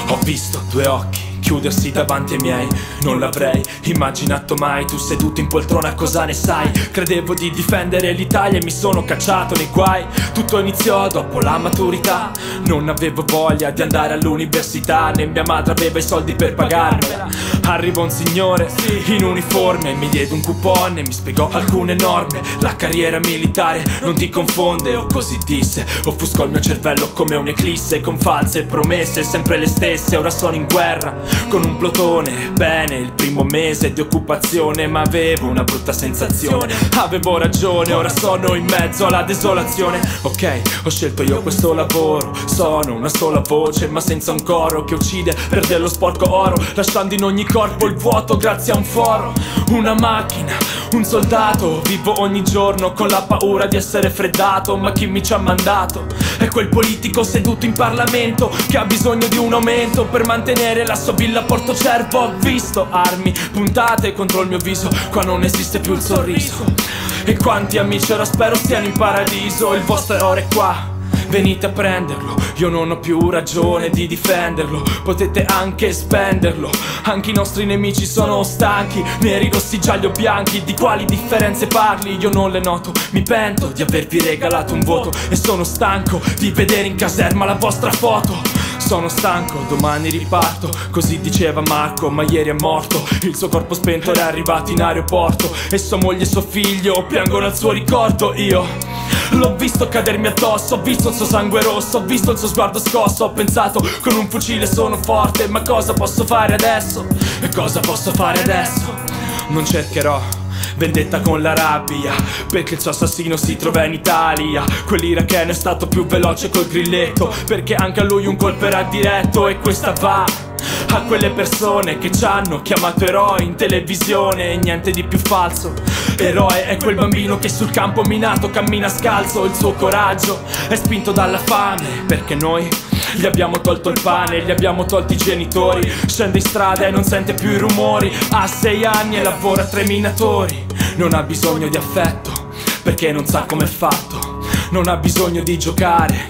Ho visto due occhi chiudersi davanti ai miei. Non l'avrei immaginato mai. Tu seduto in poltrona, cosa ne sai? Credevo di difendere l'Italia e mi sono cacciato nei guai. Tutto iniziò dopo la maturità. Non avevo voglia di andare all'università, né mia madre aveva i soldi per pagarmela. Arrivò un signore in uniforme, mi diede un coupon e mi spiegò alcune norme. La carriera militare non ti confonde, o così disse. Offuscò il mio cervello come un'eclisse, con false promesse sempre le stesse. Ora sono in guerra con un plotone. Bene, il primo mese di occupazione, ma avevo una brutta sensazione. Avevo ragione, ora sono in mezzo alla desolazione. Ok, ho scelto io questo lavoro. Sono una sola voce, ma senza un coro che uccide per dello sporco oro, lasciando in ogni corpo il vuoto grazie a un foro. Una macchina, un soldato. Vivo ogni giorno con la paura di essere freddato. Ma chi mi ci ha mandato? È quel politico seduto in Parlamento che ha bisogno di un aumento per mantenere la sua villa a Portocervo. Ho visto armi puntate contro il mio viso, qua non esiste più il sorriso. E quanti amici ora spero stiano in paradiso. Il vostro errore è qua, venite a prenderlo. Io non ho più ragione di difenderlo, potete anche spenderlo. Anche i nostri nemici sono stanchi, neri, rossi, gialli o bianchi. Di quali differenze parli? Io non le noto. Mi pento di avervi regalato un voto e sono stanco di vedere in caserma la vostra foto. Sono stanco, domani riparto, così diceva Marco, ma ieri è morto. Il suo corpo spento era arrivato in aeroporto e sua moglie e suo figlio piangono al suo ricordo. Io l'ho visto cadermi addosso, ho visto il suo sangue rosso, ho visto il suo sguardo scosso. Ho pensato, con un fucile sono forte, ma cosa posso fare adesso? E cosa posso fare adesso? Non cercherò vendetta con la rabbia, perché il suo assassino si trova in Italia. Quell'iracheno è stato più veloce col grilletto, perché anche a lui un colpo era diretto. E questa va a quelle persone che ci hanno chiamato eroi in televisione, e niente di più falso. Eroe è quel bambino che sul campo minato cammina scalzo. Il suo coraggio è spinto dalla fame, perché noi gli abbiamo tolto il pane, gli abbiamo tolti i genitori. Scende in strada e non sente più i rumori. Ha 6 anni e lavora a 3 minatori. Non ha bisogno di affetto, perché non sa com'è fatto. Non ha bisogno di giocare,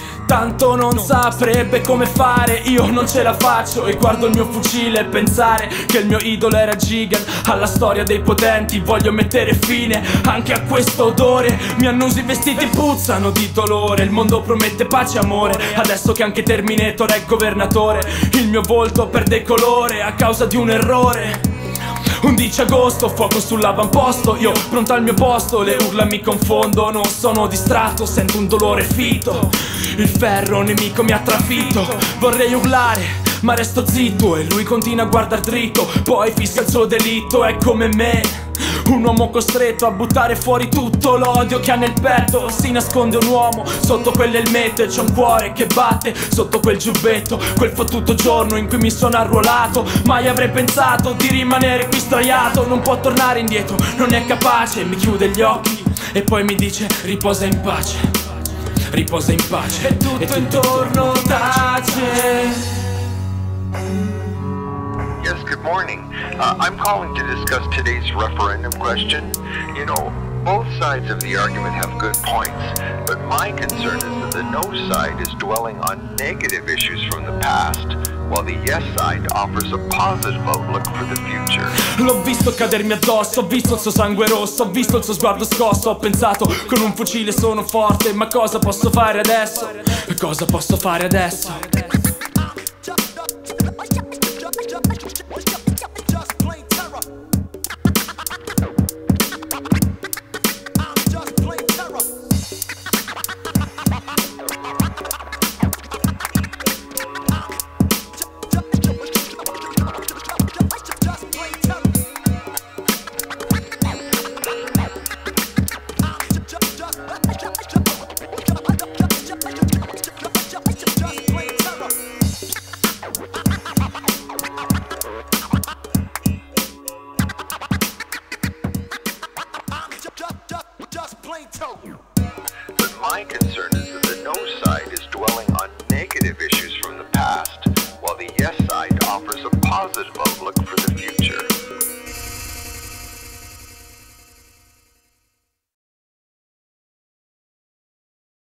tanto non saprebbe come fare. Io non ce la faccio e guardo il mio fucile e pensare che il mio idolo era Gigan. Alla storia dei potenti voglio mettere fine anche a questo odore. Mi annusi, i vestiti puzzano di dolore. Il mondo promette pace e amore, adesso che anche Terminator è governatore. Il mio volto perde colore a causa di un errore. 11 agosto, fuoco sull'avamposto. Io pronto al mio posto, le urla mi confondono. Sono distratto, sento un dolore fito. Il ferro nemico mi ha trafitto. Vorrei urlare, ma resto zitto e lui continua a guardar dritto. Poi fissa il suo delitto, è come me, un uomo costretto a buttare fuori tutto l'odio che ha nel petto. Si nasconde un uomo sotto quell'elmetto e c'è un cuore che batte sotto quel giubbetto. Quel fottuto giorno in cui mi sono arruolato, mai avrei pensato di rimanere qui sdraiato. Non può tornare indietro, non è capace. Mi chiude gli occhi e poi mi dice riposa in pace, riposa in pace. E tutto intorno tace. Yes, good morning. I'm calling to discuss today's referendum question. You know, both sides of the argument have good points, but my concern is that the no side is dwelling on negative issues from the past, while the yes side offers a positive outlook for the future. L'ho visto cadermi addosso, ho visto il suo sangue rosso, ho visto il suo sguardo scosso. Ho pensato, con un fucile sono forte, ma cosa posso fare adesso? E cosa posso fare adesso? But my concern is that the no side is dwelling on negative issues from the past, while the yes side offers a positive outlook for the future.